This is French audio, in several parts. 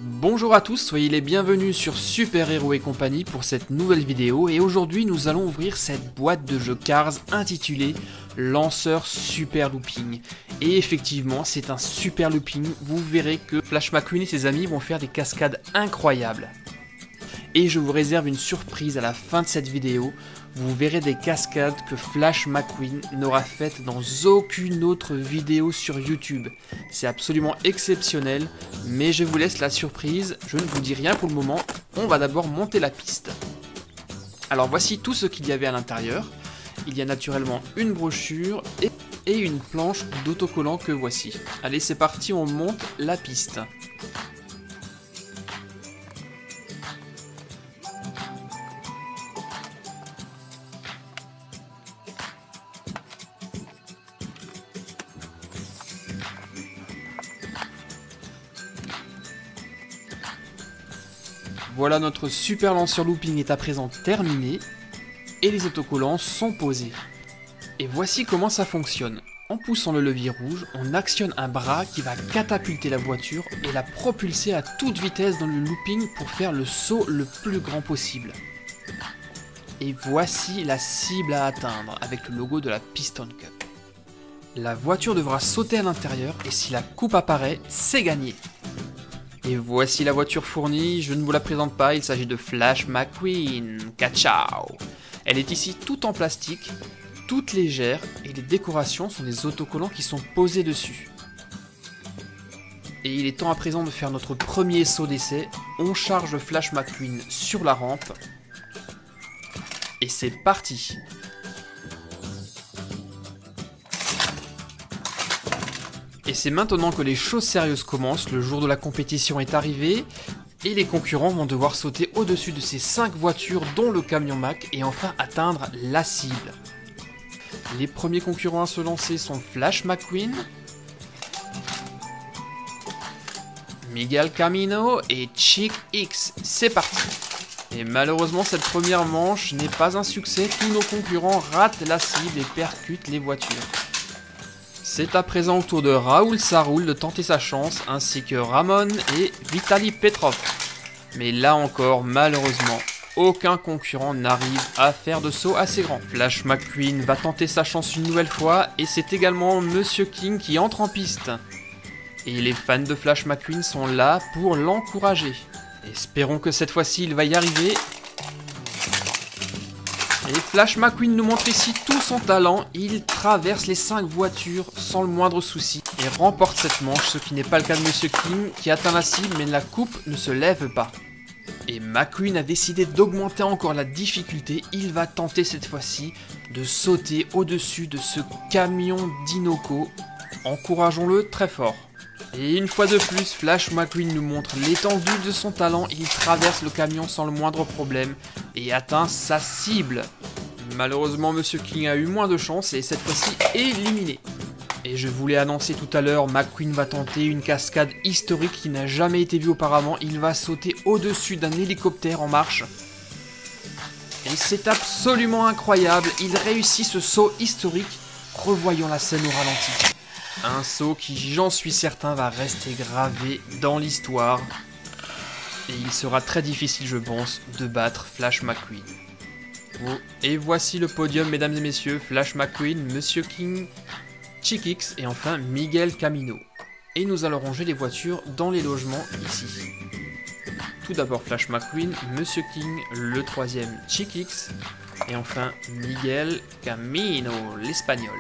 Bonjour à tous, soyez les bienvenus sur Super Hero et compagnie pour cette nouvelle vidéo et aujourd'hui nous allons ouvrir cette boîte de jeux Cars intitulée Lanceur Super Looping. Et effectivement c'est un super looping, vous verrez que Flash McQueen et ses amis vont faire des cascades incroyables. Et je vous réserve une surprise à la fin de cette vidéo, vous verrez des cascades que Flash McQueen n'aura faites dans aucune autre vidéo sur YouTube. C'est absolument exceptionnel, mais je vous laisse la surprise, je ne vous dis rien pour le moment, on va d'abord monter la piste. Alors voici tout ce qu'il y avait à l'intérieur, il y a naturellement une brochure et une planche d'autocollant que voici. Allez c'est parti, on monte la piste. Voilà, notre super lanceur looping est à présent terminé et les autocollants sont posés. Et voici comment ça fonctionne. En poussant le levier rouge, on actionne un bras qui va catapulter la voiture et la propulser à toute vitesse dans le looping pour faire le saut le plus grand possible. Et voici la cible à atteindre avec le logo de la Piston Cup. La voiture devra sauter à l'intérieur et si la coupe apparaît, c'est gagné. Et voici la voiture fournie, je ne vous la présente pas, il s'agit de Flash McQueen, Kachao. Elle est ici toute en plastique, toute légère, et les décorations sont des autocollants qui sont posés dessus. Et il est temps à présent de faire notre premier saut d'essai, on charge Flash McQueen sur la rampe, et c'est parti. Et c'est maintenant que les choses sérieuses commencent, le jour de la compétition est arrivé, et les concurrents vont devoir sauter au-dessus de ces 5 voitures dont le camion Mack et enfin atteindre la cible. Les premiers concurrents à se lancer sont Flash McQueen, Miguel Camino et Chick X. C'est parti. Et malheureusement cette première manche n'est pas un succès, tous nos concurrents ratent la cible et percutent les voitures. C'est à présent au tour de Raoul Saroul de tenter sa chance, ainsi que Ramon et Vitali Petrov. Mais là encore, malheureusement, aucun concurrent n'arrive à faire de saut assez grand. Flash McQueen va tenter sa chance une nouvelle fois, et c'est également Monsieur King qui entre en piste. Et les fans de Flash McQueen sont là pour l'encourager. Espérons que cette fois-ci il va y arriver. Et Flash McQueen nous montre ici tout son talent, il traverse les 5 voitures sans le moindre souci et remporte cette manche, ce qui n'est pas le cas de Monsieur King qui atteint la cible mais la coupe ne se lève pas. Et McQueen a décidé d'augmenter encore la difficulté, il va tenter cette fois-ci de sauter au-dessus de ce camion d'Inoco, encourageons-le très fort. Et une fois de plus, Flash McQueen nous montre l'étendue de son talent, il traverse le camion sans le moindre problème et atteint sa cible. Malheureusement, Monsieur King a eu moins de chance et est cette fois-ci éliminé. Et je vous l'ai annoncé tout à l'heure, McQueen va tenter une cascade historique qui n'a jamais été vue auparavant, il va sauter au-dessus d'un hélicoptère en marche. Et c'est absolument incroyable, il réussit ce saut historique, revoyons la scène au ralenti. Un saut qui, j'en suis certain, va rester gravé dans l'histoire. Et il sera très difficile, je pense, de battre Flash McQueen. Oh, et voici le podium, mesdames et messieurs. Flash McQueen, Monsieur King, Chick X et enfin Miguel Camino. Et nous allons ranger les voitures dans les logements ici. Tout d'abord Flash McQueen, Monsieur King, le troisième Chick X. Et enfin Miguel Camino, l'espagnol.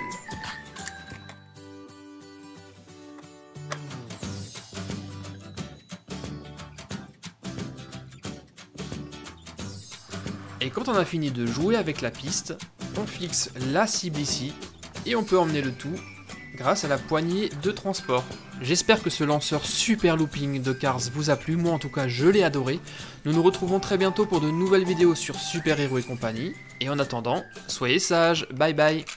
Et quand on a fini de jouer avec la piste, on fixe la cible ici et on peut emmener le tout grâce à la poignée de transport. J'espère que ce lanceur super looping de Cars vous a plu, moi en tout cas je l'ai adoré. Nous nous retrouvons très bientôt pour de nouvelles vidéos sur Super Hero et compagnie. Et en attendant, soyez sages, bye bye.